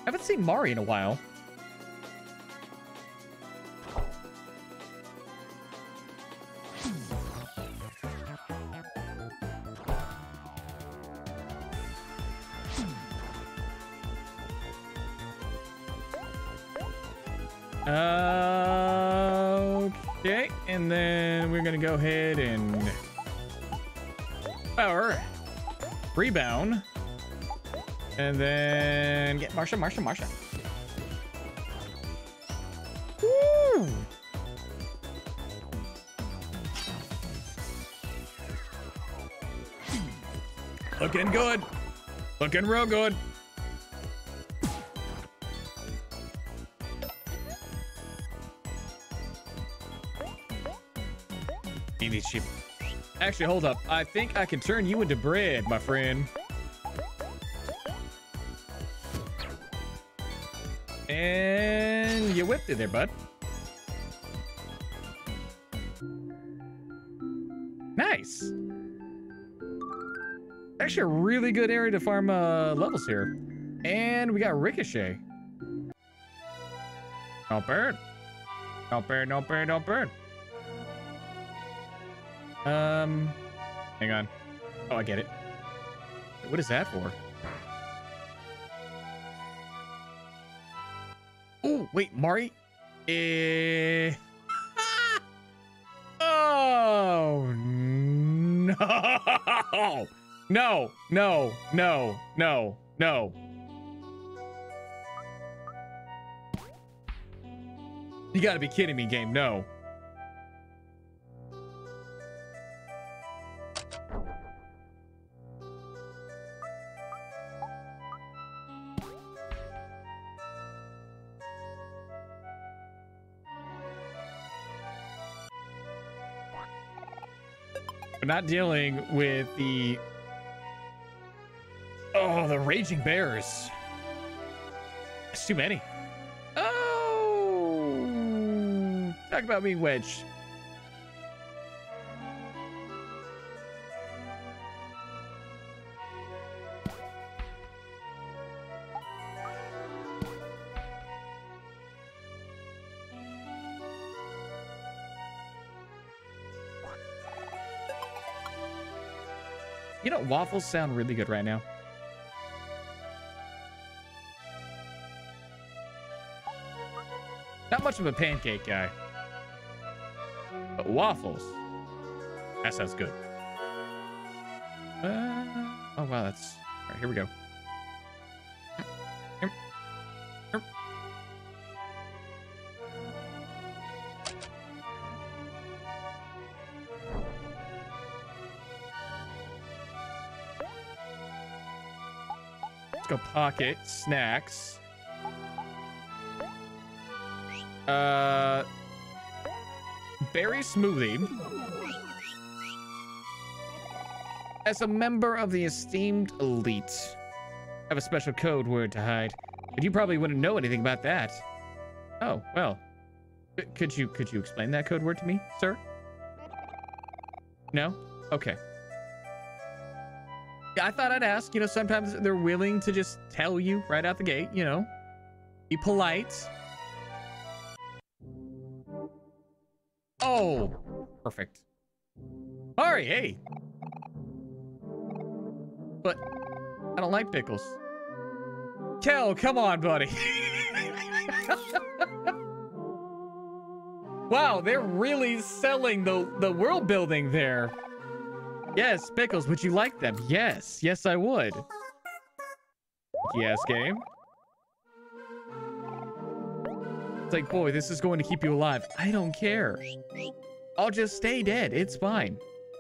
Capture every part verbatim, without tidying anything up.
haven't seen Mari in a while. Uh, okay, and then we're gonna go ahead and power rebound, and then get Marsha, Marsha, Marsha. Woo! Looking good, looking real good. These sheep. Actually, hold up. I think I can turn you into bread, my friend. And you whipped it there, bud. Nice. Actually, a really good area to farm uh, levels here. And we got Ricochet. Not bad. Not bad, not bad, not bad. Um, hang on. Oh, I get it. What is that for? Oh, wait, Mari? Eh... Oh, no. No, no, no, no, no. You gotta be kidding me, game. No. We're not dealing with the... Oh, the Raging Bears. It's too many. Oh! Talk about being wedged. You know, waffles sound really good right now. Not much of a pancake guy. But waffles. That sounds good. Uh, oh, wow, that's... All right, here we go. Here. Here. Let's go pocket snacks. Uh, berry smoothie. As a member of the esteemed elite, I have a special code word to hide, but you probably wouldn't know anything about that. Oh, well, C could you could you explain that code word to me, sir? No? Okay. Yeah, I thought I'd ask. You know, sometimes they're willing to just tell you right out the gate, you know. Be polite. Oh, perfect. Sorry, hey. But I don't like pickles. Kel, come on, buddy. Wow, they're really selling the, the world building there. Yes, pickles, would you like them? Yes, yes, I would. Yes, game. It's like, boy, this is going to keep you alive. I don't care. I'll just stay dead. It's fine.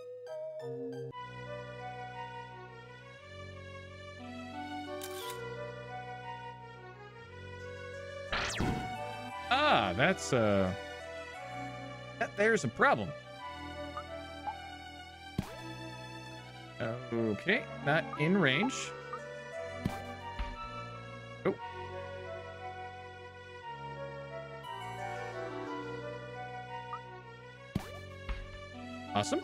Ah, that's, uh... That, there's a problem. Okay, not in range. Oh. Awesome.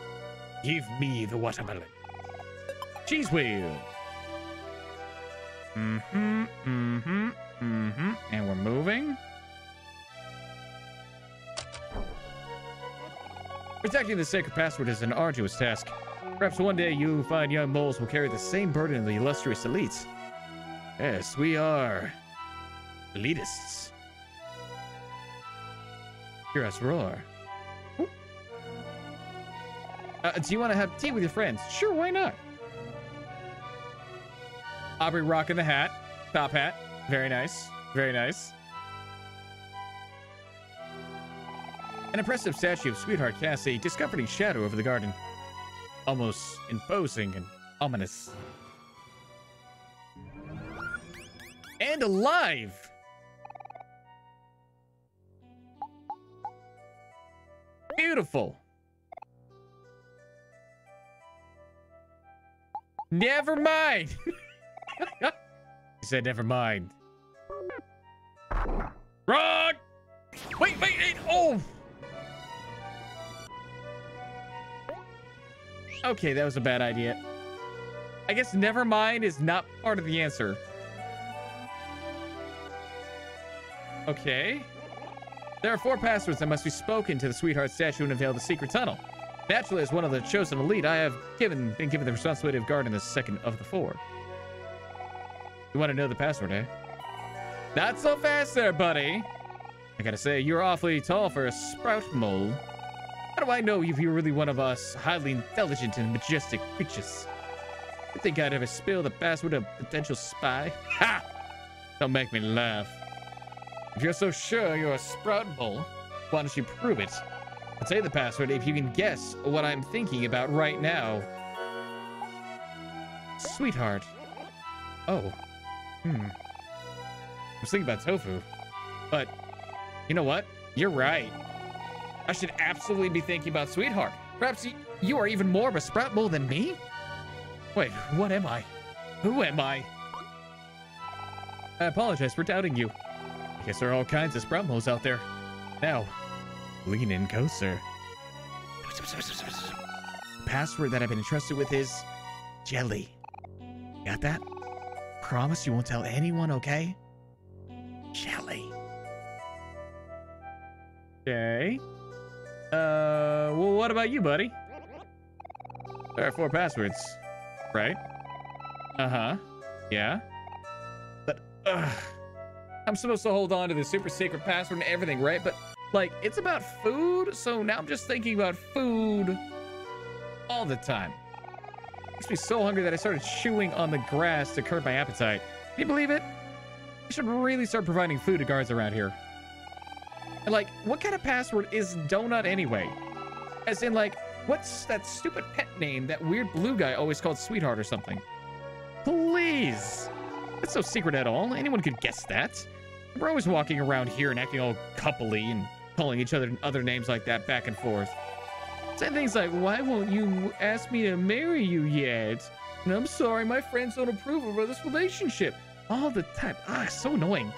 Give me the watermelon. Cheese wheel. Mm-hmm, mm-hmm, mm-hmm. And we're moving. Protecting the sacred password is an arduous task. Perhaps one day you fine young moles will carry the same burden of the illustrious elites. Yes, we are elitists. Hear us roar. Uh, do you want to have tea with your friends? Sure, why not? Aubrey rocking the hat. Top hat. Very nice. Very nice. An impressive statue of Sweetheart casts a discomforting shadow over the garden. Almost imposing and ominous. And alive! Beautiful. Never mind. He said never mind. Wrong! Wait, wait, wait, oh! Okay, that was a bad idea. I guess never mind is not part of the answer. Okay. There are four passwords that must be spoken to the Sweetheart statue and unveil the secret tunnel. Naturally, as one of the chosen elite, I have given been given the responsibility of guarding the second of the four. You want to know the password, eh? Not so fast there, buddy. I gotta say, you're awfully tall for a sprout mole. How do I know if you're really one of us highly intelligent and majestic creatures? You think I'd ever spill the password of a potential spy? Ha! Don't make me laugh. If you're so sure you're a sprout mole, why don't you prove it? I'll tell you the password if you can guess what I'm thinking about right now. Sweetheart. Oh. Hmm. I was thinking about tofu. But, you know what? You're right. I should absolutely be thinking about Sweetheart. Perhaps you, you are even more of a sprout mole than me? Wait, what am I? Who am I? I apologize for doubting you. I guess there are all kinds of sprout moles out there. Now, lean in closer. The password that I've been entrusted with is jelly. Got that? Promise you won't tell anyone, okay? Jelly. Okay. Uh, well, what about you, buddy? There are four passwords, right? Uh-huh. Yeah. But, ugh. I'm supposed to hold on to the super secret password and everything, right? But, like, it's about food, so now I'm just thinking about food all the time. Makes me so hungry that I started chewing on the grass to curb my appetite. Can you believe it? I should really start providing food to guards around here. And, like, what kind of password is Donut anyway? As in, like, what's that stupid pet name that weird blue guy always called Sweetheart or something? Please. That's no secret at all. Anyone could guess that. We're always walking around here and acting all coupley and calling each other other names like that back and forth. Saying things like, why won't you ask me to marry you yet? And I'm sorry, my friends don't approve of this relationship. All the time. Ah, so annoying.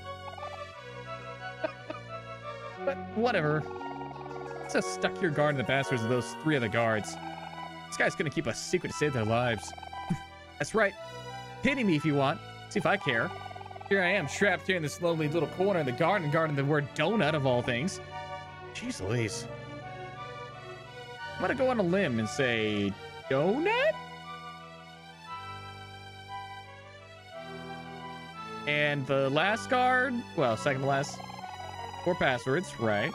But whatever. Let's just stuck your guard in the bastards of those three other guards. This guy's gonna keep a secret to save their lives. That's right. Pity me if you want. See if I care. Here I am, trapped here in this lonely little corner in the garden, guarding the word donut of all things. Jeez Louise. I'm gonna go on a limb and say donut? And the last guard, well, second to last, four passwords, right?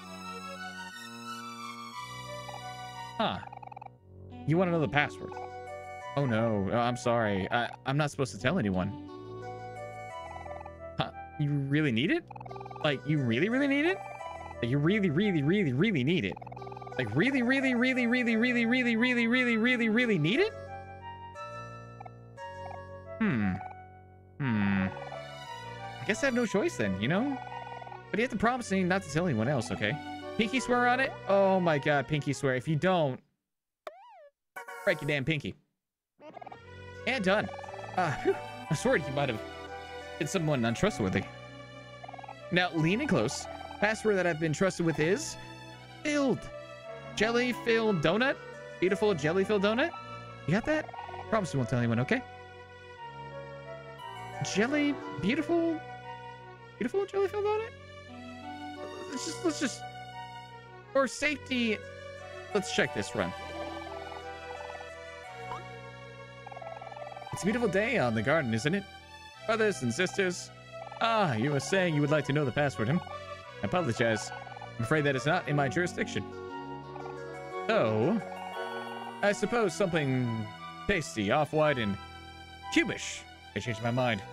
Huh. You want to know the password? Oh no, oh, I'm sorry. I, I'm not supposed to tell anyone. Huh, you really need it? Like, you really, really need it? Like, you really, really, really, really need it? Like, really, really, really, really, really, really, really, really, really, really need it? Hmm. Hmm. I guess I have no choice then, you know? But you have to promise me not to tell anyone else, okay? Pinky swear on it? Oh my god, pinky swear. If you don't, break your damn pinky. And done. Ah, uh, I was worried you might have been someone untrustworthy. Now, lean in close. Password that I've been trusted with is filled. Jelly-filled donut. Beautiful jelly-filled donut. You got that? Promise you won't tell anyone, okay? jelly, beautiful, beautiful jelly filled donut. Let's just, let's just, for safety, let's check this run. It's a beautiful day on the garden, isn't it? Brothers and sisters. Ah, you were saying you would like to know the password, huh? I apologize. I'm afraid that is not in my jurisdiction. Oh, I suppose something tasty, off-white, and cubish. I changed my mind.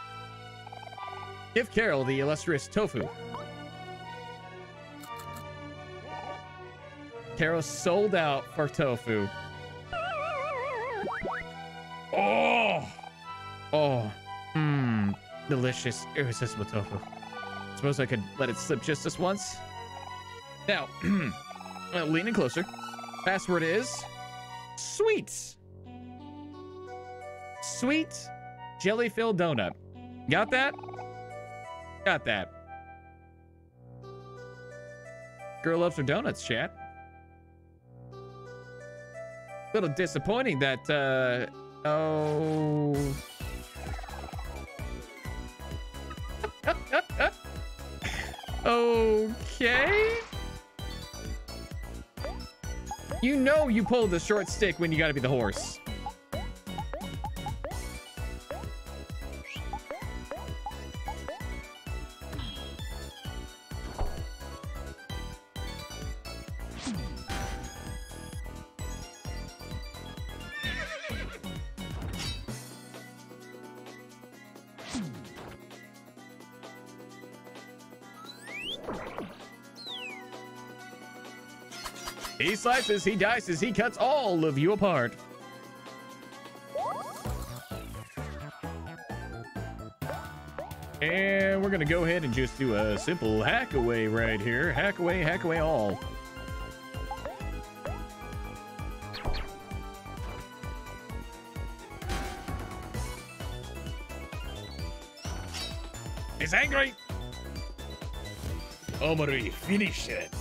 Give Carol the illustrious tofu. Carol sold out for tofu. Oh! Oh. Mmm. Delicious, irresistible tofu. Suppose I could let it slip just this once. Now, uh, leaning closer. Password is sweet. Sweet jelly-filled donut. Got that? Got that. Girl loves her donuts, chat. Little disappointing that, uh, oh. Okay. You know you pulled the short stick when you gotta be the horse. He slices, he dices, he cuts all of you apart. And we're gonna go ahead and just do a simple hack away right here. Hack away, hack away all. He's angry. Omori, finish it.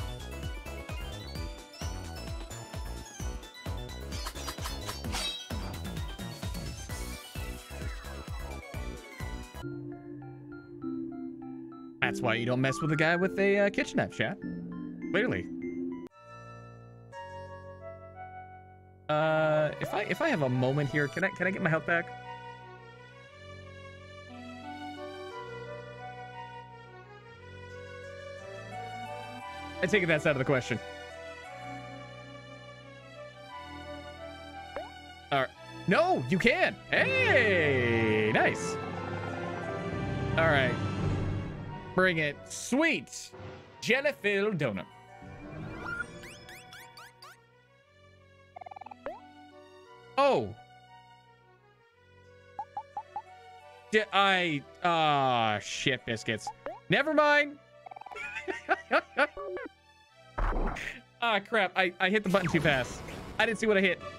That's why you don't mess with a guy with a uh, kitchen knife, chat. Clearly. Uh, if I if I have a moment here, can I can I get my health back? I take it that's out of the question. All right. No, you can. Hey, nice. All right. Bring it. Sweet jelly-filled donut. Oh. Did I... Ah, oh, shit, biscuits. Never mind. Ah, crap. I, I hit the button too fast. I didn't see what I hit.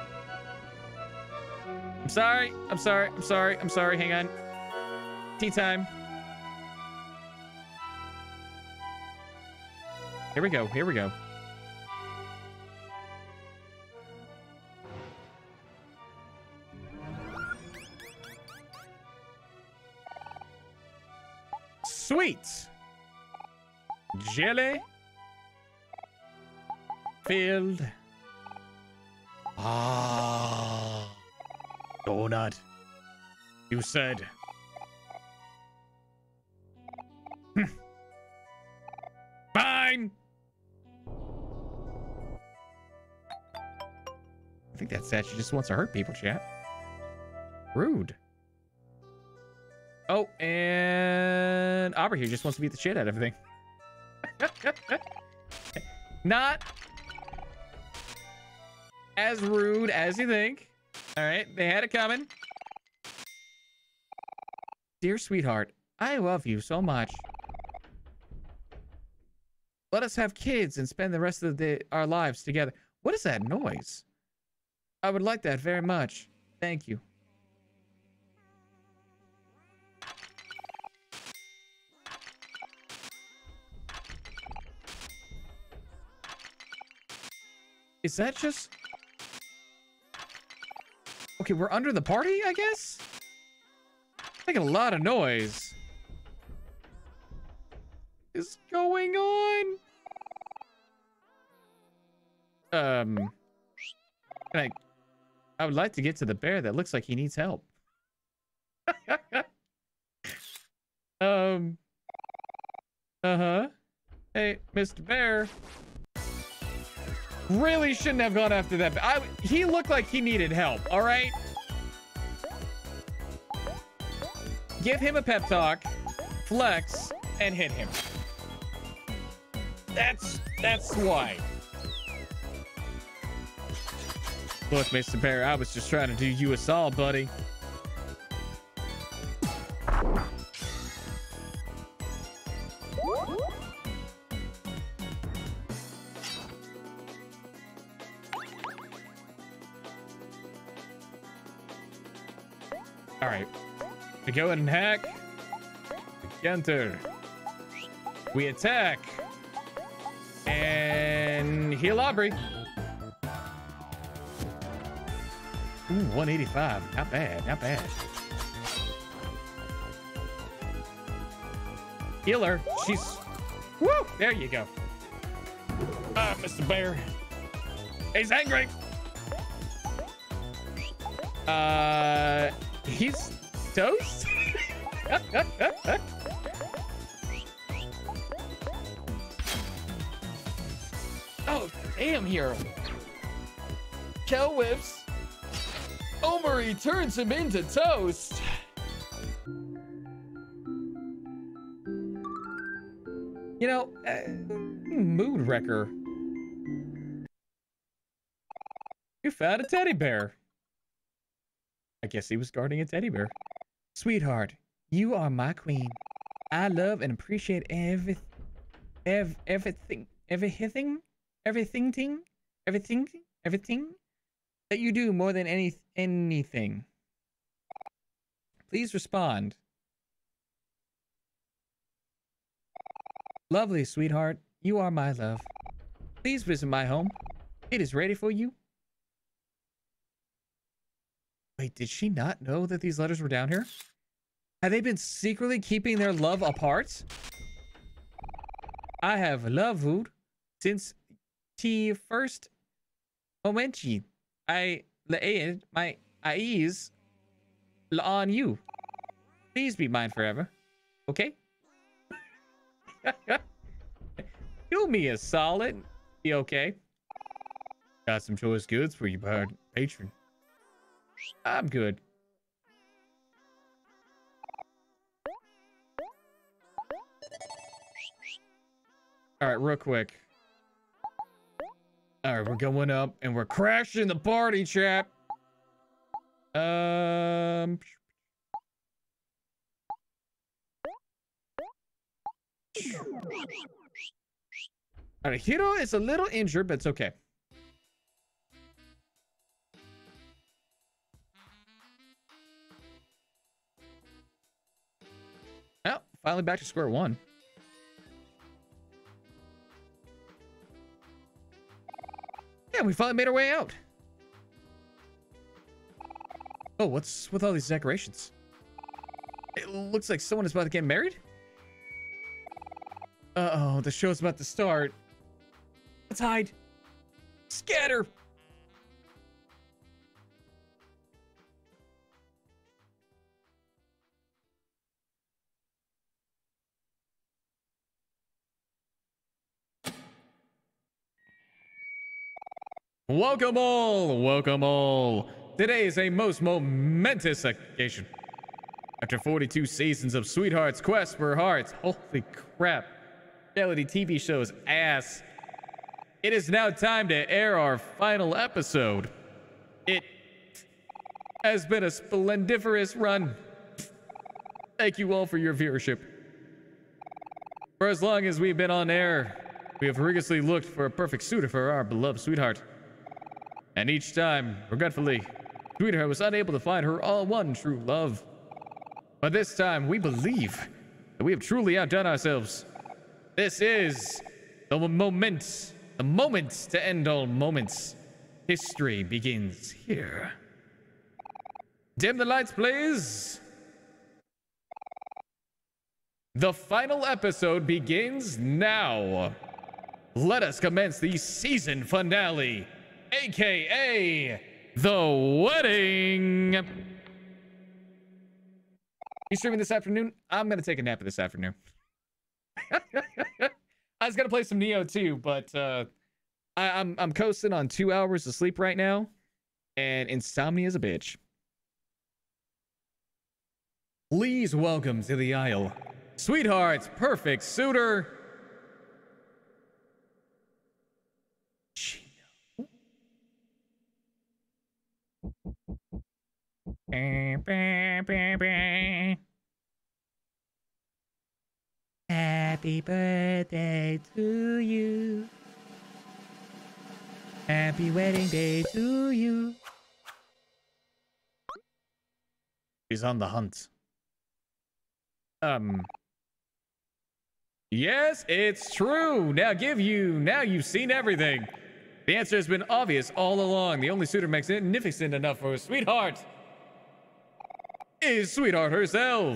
I'm sorry. I'm sorry. I'm sorry. I'm sorry. Hang on. Tea time. Here we go. Here we go. Sweet jelly filled ah donut. You said. Fine. I think that statue just wants to hurt people, chat. Rude. Oh, and Aubrey here just wants to beat the shit out of everything. Not as rude as you think. All right, they had it coming. Dear sweetheart, I love you so much. Let us have kids and spend the rest of the day, our lives together. What is that noise? I would like that very much. Thank you. Is that just... Okay, we're under the party, I guess? Making a lot of noise. What is going on? Um, can I, I would like to get to the bear that looks like he needs help. um, uh-huh. Hey, Mister Bear. Really shouldn't have gone after that. I, he looked like he needed help, all right? Give him a pep talk, flex, and hit him. That's, that's why. Look, Mister Bear, I was just trying to do you a solid, buddy. All right, we go ahead and hack. We enter. We attack. And heal Aubrey. Ooh, one eighty-five. Not bad, not bad. Heal her. She's... Woo! There you go. Ah, Mister Bear. He's angry. Uh... He's toast? Oh, damn, hero. Kel whips. Omori turns him into toast. You know, uh, mood wrecker. You found a teddy bear. I guess he was guarding a teddy bear. Sweetheart, you are my queen. I love and appreciate every, ev, everything, everything, everything, everything, everything that you do more than any anything. Please respond. Lovely, sweetheart. You are my love. Please visit my home. It is ready for you. Wait, did she not know that these letters were down here? Have they been secretly keeping their love apart? I have loved since the first moment I laid my eyes on you. Please be mine forever. Okay? Do me a solid. Be okay. Got some choice goods for you, patron. I'm good. All right, real quick. All right, we're going up and we're crashing the party, chap. Um. All right, Hiro is a little injured, but it's okay. Oh, finally back to square one. Yeah, we finally made our way out. Oh, what's with all these decorations? It looks like someone is about to get married. Uh-oh, the show's about to start. Let's hide. Scatter. Welcome all, welcome all. Today is a most momentous occasion. After forty-two seasons of Sweetheart's Quest for Hearts, holy crap, reality T V show's ass. It is now time to air our final episode. It has been a splendiferous run. Thank you all for your viewership. For as long as we've been on air, we have rigorously looked for a perfect suitor for our beloved Sweetheart. And each time, regretfully, Sweetheart was unable to find her all one true love. But this time, we believe that we have truly outdone ourselves. This is the moment, the moment to end all moments. History begins here. Dim the lights, please. The final episode begins now. Let us commence the season finale, aka the wedding. You streaming this afternoon? I'm gonna take a nap this afternoon. I was gonna play some Neo too, but uh, I, I'm I'm coasting on two hours of sleep right now, and insomnia is a bitch. Please welcome to the aisle, Sweetheart's perfect suitor, Chino. Happy birthday to you. Happy wedding day to you. He's on the hunt. Um. Yes, it's true. Now give you. Now you've seen everything. The answer has been obvious all along. The only suitor magnificent enough for a sweetheart is Sweetheart herself.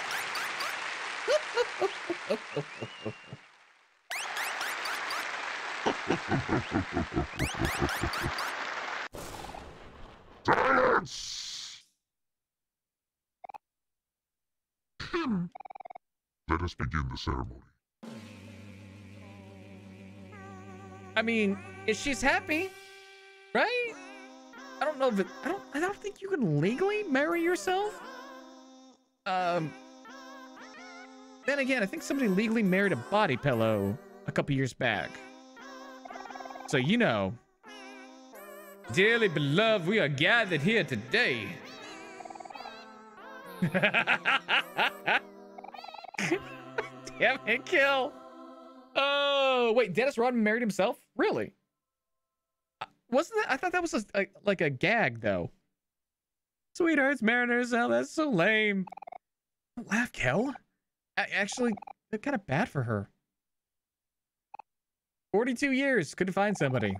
Silence! Let us begin the ceremony. I mean, if she's happy, right? I don't know if it, I don't I don't think you can legally marry yourself. Um Then again, I think somebody legally married a body pillow a couple years back. So you know. Dearly beloved, we are gathered here today. Damn it, kill. Oh, wait, Dennis Rodman married himself? Really? Wasn't that? I thought that was a, a, like a gag, though. Sweetheart's married herself. That's so lame. Don't laugh, Kel. I, actually, they're kind of bad for her. forty-two years. Couldn't find somebody.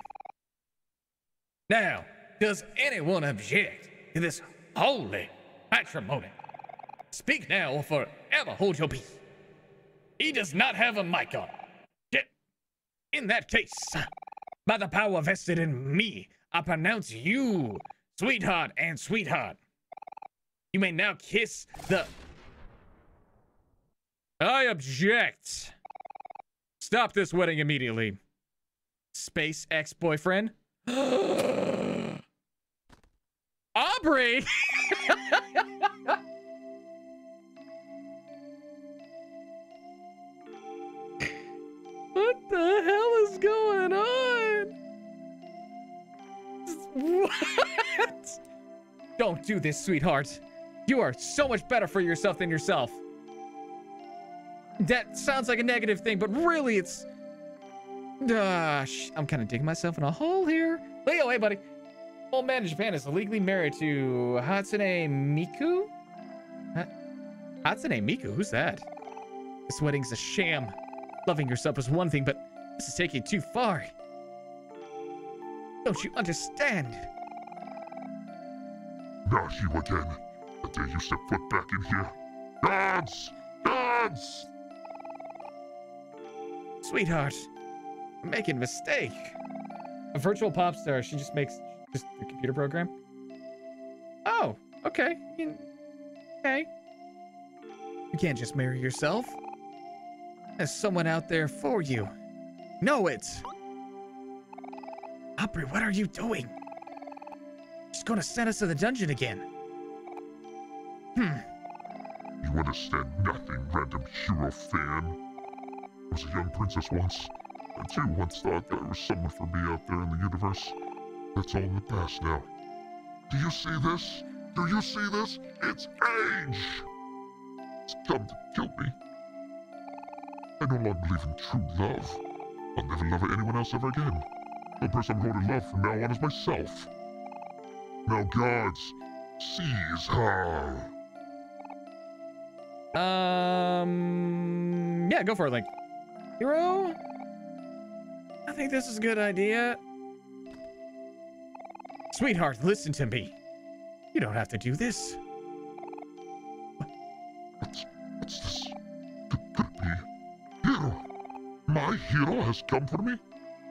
Now, does anyone object to this holy matrimony? Speak now or forever hold your peace. He does not have a mic on. Yet, in that case, by the power vested in me, I pronounce you sweetheart and sweetheart. You may now kiss the... I object. Stop this wedding immediately. Space ex-boyfriend. Aubrey! What the hell is going on? What? Don't do this, sweetheart. You are so much better for yourself than yourself. That sounds like a negative thing, but really it's... Gosh, I'm kind of digging myself in a hole here. Leo, hey, buddy. Old man in Japan is illegally married to Hatsune Miku? Huh? Hatsune Miku? Who's that? This wedding's a sham. Loving yourself is one thing, but this is taking it too far. Don't you understand? Not you again. The day you step foot back in here. Gods! Gods! Sweetheart, I'm making a mistake. A virtual pop star, she just makes just a computer program? Oh, okay. Okay. You can't just marry yourself. There's someone out there for you. Know it. Aubrey, what are you doing? She's gonna send us to the dungeon again. Hmm. You understand nothing, random hero fan. I was a young princess once, and too once thought there was someone for me out there in the universe. That's all in the past now. Do you see this? Do you see this? It's age! It's come to kill me. I no longer believe in true love. I'll never love anyone else ever again. The person I'm going to love from now on is myself. Now, gods, seize her. Um, yeah, go for it, Link. Hero? I think this is a good idea. Sweetheart, listen to me. You don't have to do this. What's, what's this? Could, could My hero has come for me?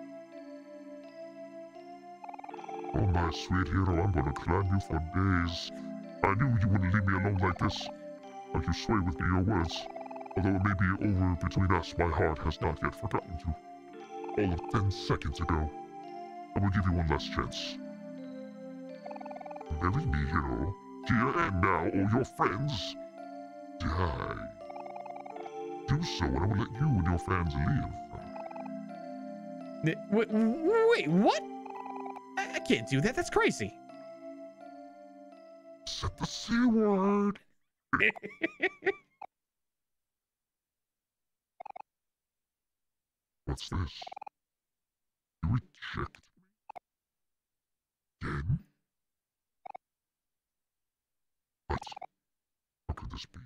Oh, my sweet hero, I'm gonna climb you for days. I knew you wouldn't leave me alone like this. Like you sway with me your words. Although it may be over between us, my heart has not yet forgotten you. All of ten seconds ago. I will give you one last chance. Marry me, hero. Here and now, all your friends die. Do so, and I will let you and your fans live. Wait, wait, what? I, I can't do that. That's crazy. Said the C word. What's this? You reject me? Again? But how could this be?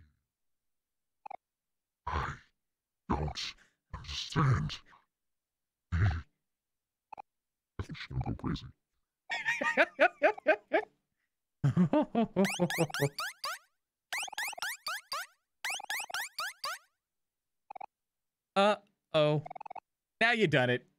I don't understand. I think she's gonna go crazy. Uh-oh. Now you done it.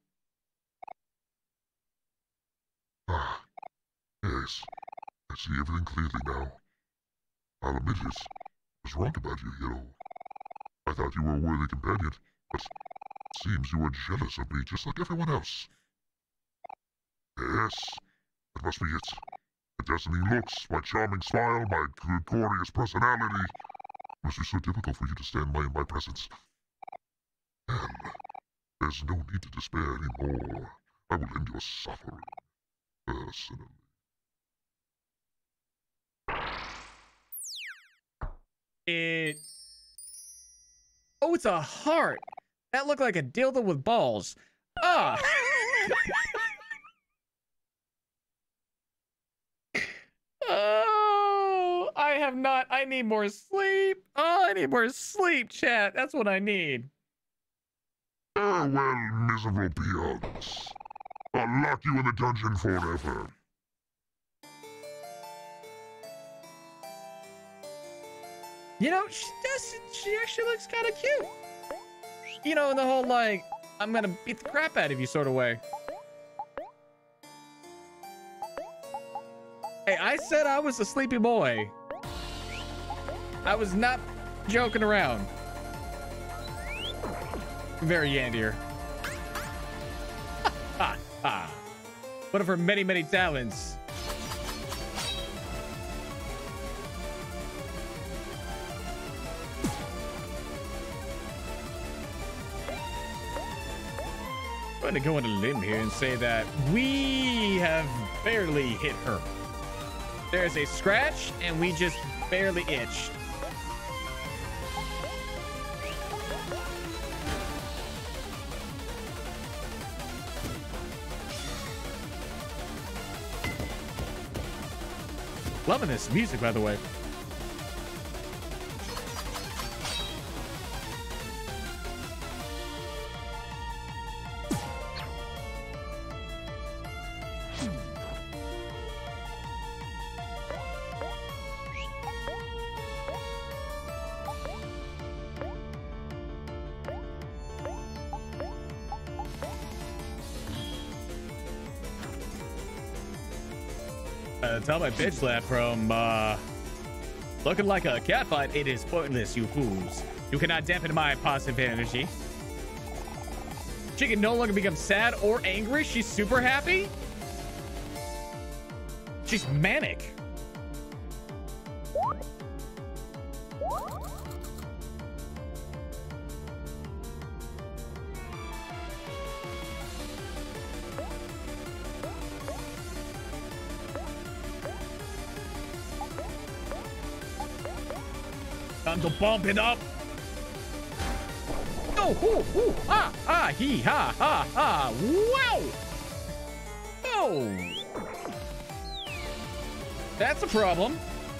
Ah, yes. I see everything clearly now. I'll admit it. I was wrong about you, hero. I thought you were a worthy companion, but it seems you were jealous of me just like everyone else. Yes, that must be it. My dazzling looks, my charming smile, my glorious personality. It must be so difficult for you to stand by in my presence. Well, there's no need to despair anymore. I will end your suffering personally. It... Oh, it's a heart. That looked like a dildo with balls. Ah! Oh, I have not. I need more sleep. Oh, I need more sleep, chat. That's what I need. Farewell, miserable peons. I'll lock you in the dungeon forever. You know, she does. She actually looks kind of cute. You know, in the whole like, I'm gonna beat the crap out of you sort of way. Hey, I said I was a sleepy boy. I was not joking around. Very Yandier. Ha ha. One of her many, many talents. I'm going to go on a limb here and say that we have barely hit her. There's a scratch and we just barely itched. Loving this music, by the way. Uh, tell my bitch left from, uh, looking like a catfight. It is pointless, you fools. You cannot dampen my positive energy. She can no longer become sad or angry. She's super happy. She's manic. Time to bump it up. Oh, hoo, hoo, ah, ah, hee, ha, ha, ha. Wow. Oh. That's a problem.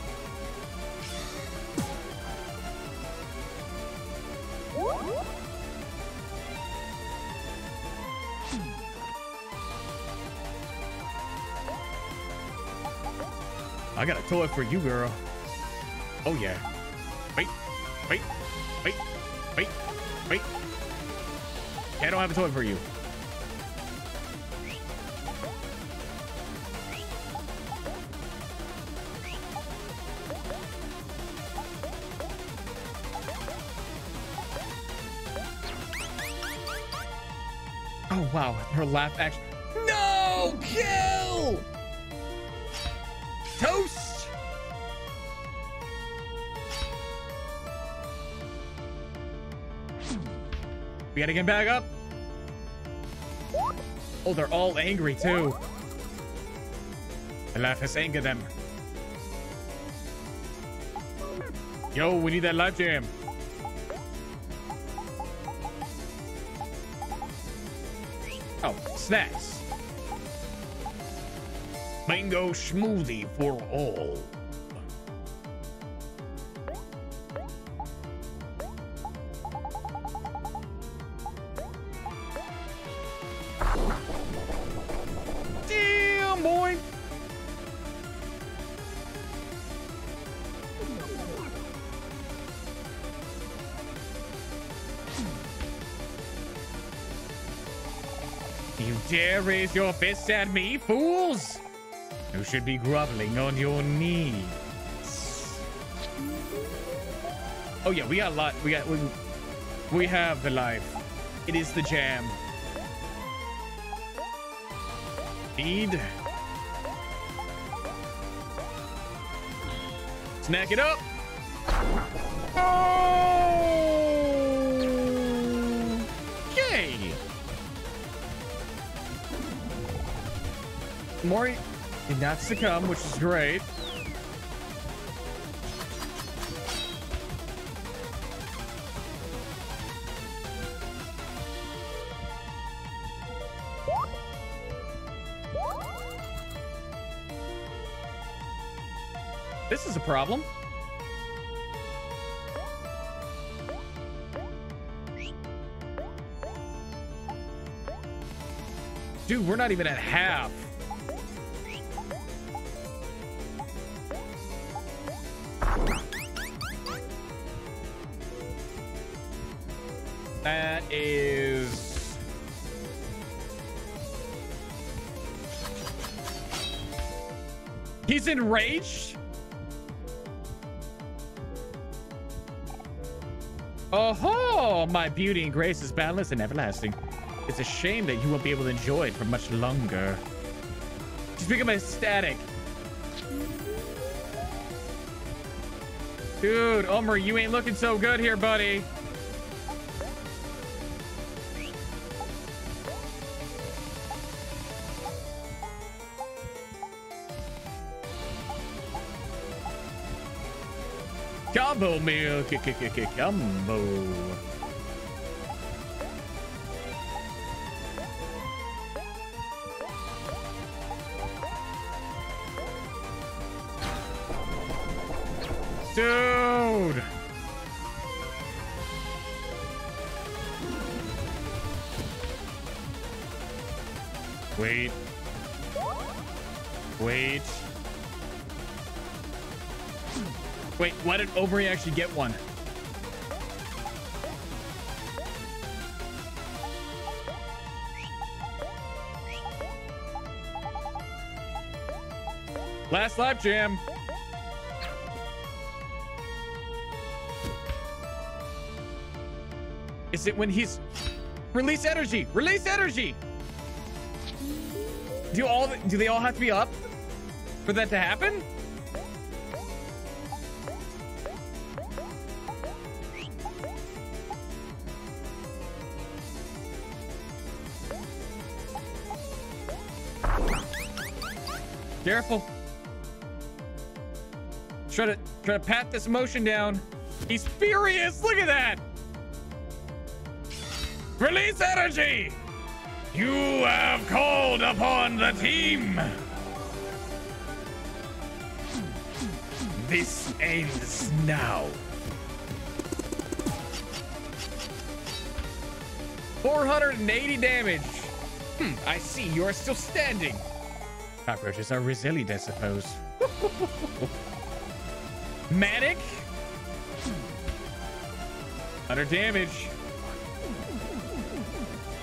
I got a toy for you, girl. Oh, yeah. Wait, wait, wait, wait, wait. Okay, I don't have a toy for you. Oh, wow. Her laugh action. No! Kill! Toast! We gotta get back up. Oh, they're all angry too. The laugh has angered them. Yo, we need that life jam. Oh, snacks. Mango smoothie for all. Damn, boy. You dare raise your fists at me, fools? You should be groveling on your knees. Oh yeah, we got a lot. We got we, we have the life. It is the jam. Feed. Snack it up. Oh! Yay! Mori did not succumb, which is great. This is a problem. Dude, we're not even at half. That is... He's enraged? Oh-ho! My beauty and grace is boundless and everlasting. It's a shame that you won't be able to enjoy it for much longer. Just become ecstatic. Dude, Omer, you ain't looking so good here, buddy. Combo meal, combo. Dude. Wait. Wait. Wait, why did Obery actually get one? Last lap jam. Is it when he's release energy? Release energy. Do all the, do they all have to be up for that to happen? Careful. Try to try to pat this emotion down. He's furious. Look at that. Release energy. You have called upon the team. This ends now. four hundred eighty damage. Hmm, I see you are still standing. Cockroaches are resilient, I suppose. Manic. one hundred damage.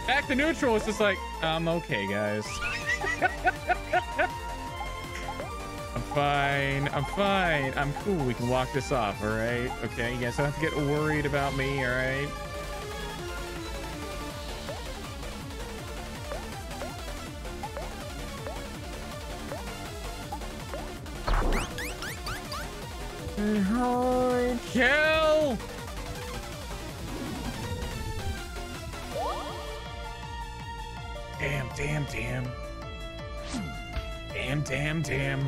Back to neutral. It's just like, I'm okay, guys. I'm fine. I'm fine. I'm cool. We can walk this off, all right? Okay, you guys don't have to get worried about me, all right? Kill! Damn, damn, damn. Damn, damn, damn.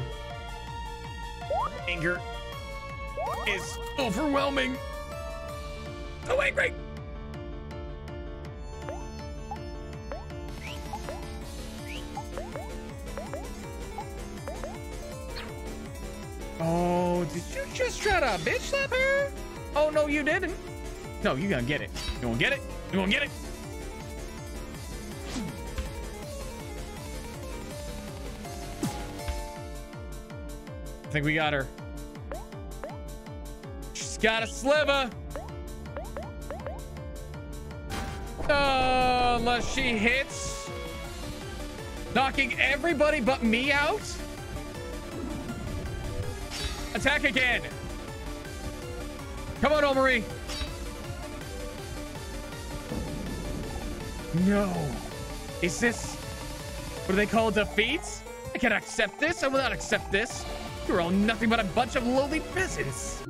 Anger is overwhelming. So angry. Oh, did you just try to bitch slap her? Oh, no, you didn't. No, you gonna get it. You gonna get it? You gonna get it? I think we got her. She's got a sliver. Oh, unless she hits. Knocking everybody but me out. Attack again. Come on, Omori. No. Is this what do they call defeats? I cannot accept this. I will not accept this. You're all nothing but a bunch of lowly peasants.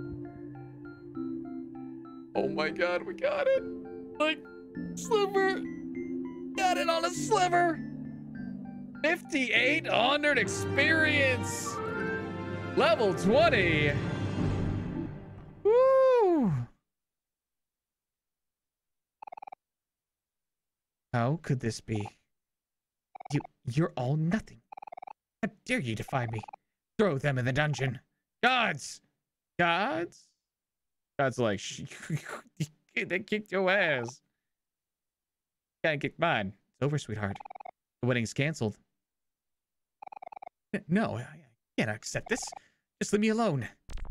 Oh my god, we got it. Like, sliver. Got it on a sliver. fifty-eight hundred experience. Level twenty. Woo. How could this be? You, you're all nothing. How dare you defy me? Throw them in the dungeon. Gods! Gods? God's like, they kicked your ass. Gotta kick mine. It's over, sweetheart. The wedding's canceled. No, I can't accept this. Just leave me alone.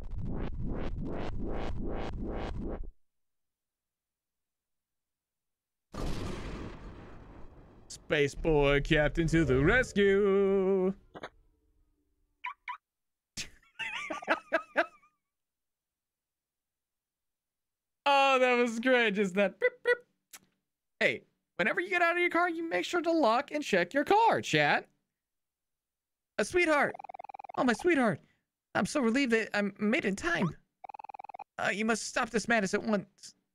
Space boy captain to the rescue. Oh, that was great. Just that. Beep, beep. Hey, whenever you get out of your car, you make sure to lock and check your car, chat. A sweetheart. Oh, my sweetheart. I'm so relieved that I'm made in time. Uh, you must stop this madness at once.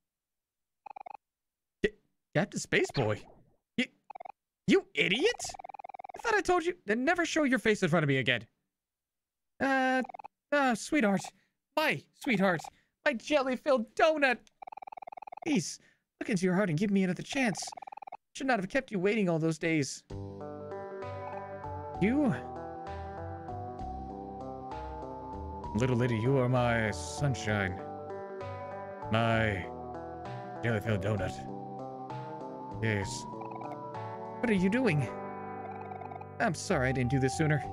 C Captain Spaceboy. You, you idiot. I thought I told you to never show your face in front of me again. Uh, uh, sweetheart. My sweetheart. My jelly-filled donut. Please, look into your heart and give me another chance. Should not have kept you waiting all those days. You... Little lady, you are my sunshine. My jelly-filled donut. Yes. What are you doing? I'm sorry I didn't do this sooner.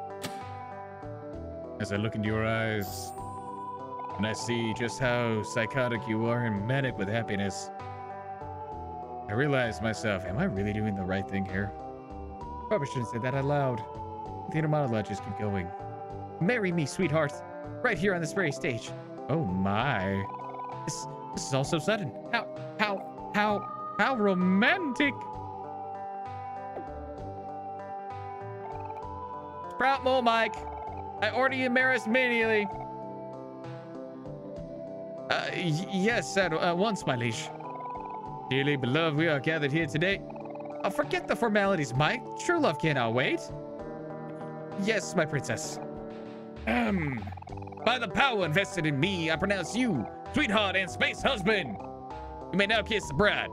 As I look into your eyes, and I see just how psychotic you are and manic with happiness, I realize myself, am I really doing the right thing here? Probably shouldn't say that out loud. The inner monologue just keep going. Marry me, sweetheart. Right here on this very stage. Oh my. This, this is all so sudden. How, how, how, how romantic. Sprout Mole Mike. I order you Maris immediately. Uh, yes, at uh, once, my liege. Dearly beloved, we are gathered here today. Uh, forget the formalities, Mike. True love cannot wait. Yes, my princess. Um, by the power invested in me, I pronounce you sweetheart and space husband. You may now kiss the bride.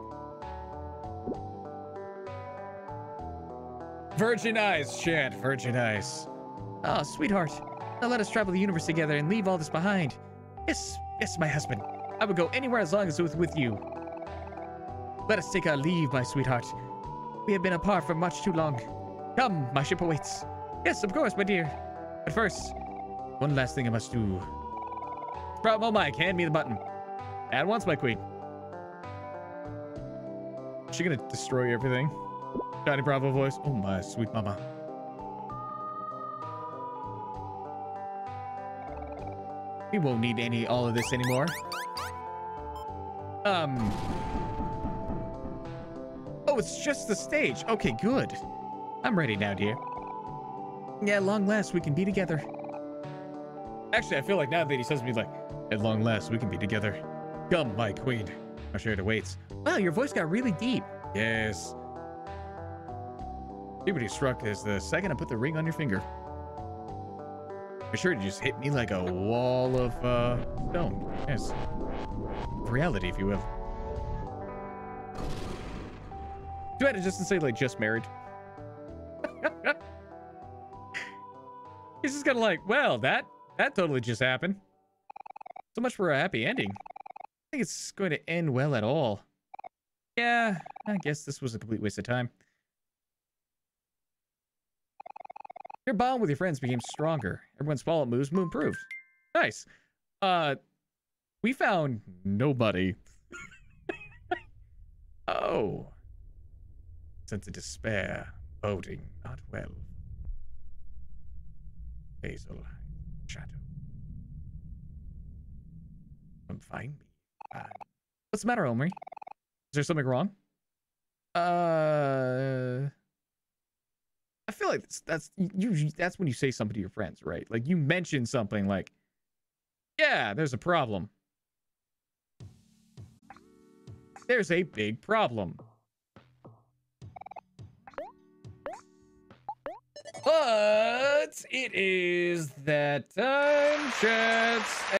Virgin eyes, chat. Virgin eyes. Ah, oh, sweetheart. Now let us travel the universe together and leave all this behind. Yes, yes, my husband. I would go anywhere as long as it was with you. Let us take our leave, my sweetheart. We have been apart for much too long. Come, my ship awaits. Yes, of course, my dear. But first, one last thing I must do. Sprout Mo Mike, hand me the button. At once, my queen. she gonna destroy everything? Johnny Bravo voice. Oh my sweet mama. We won't need any all of this anymore. Um. Oh, it's just the stage. Okay, good. I'm ready now, dear. Yeah, at long last we can be together. Actually, I feel like now that he says to me like, at long last we can be together. Come, my queen. Our share awaits. Wow, your voice got really deep. Yes. Puberty struck as the second I put the ring on your finger. Be sure to just hit me like a wall of uh, stone. Yes. Reality, if you will. Do I have to just say, like, just married? He's just kind of like, well, that, that totally just happened. So much for a happy ending. I think it's going to end well at all. Yeah, I guess this was a complete waste of time. Your bond with your friends became stronger. Everyone's follow-up moves improved. Nice. Uh, we found nobody. Oh. Sense of despair, boding, not well. Hazel, shadow. Come find me. Uh, what's the matter, Omri? Is there something wrong? Uh... I feel like that's, that's usually that's when you say something to your friends, right? Like you mention something like, yeah, there's a problem. There's a big problem. But it is that time, chats.